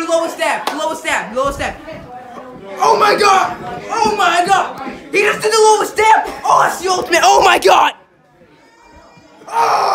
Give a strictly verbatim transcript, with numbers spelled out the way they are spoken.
lowest stab. The lowest stab. The lowest stab. Oh my god! Oh my god! He just did the lowest stab! Oh, that's the ultimate! Oh my god! Oh!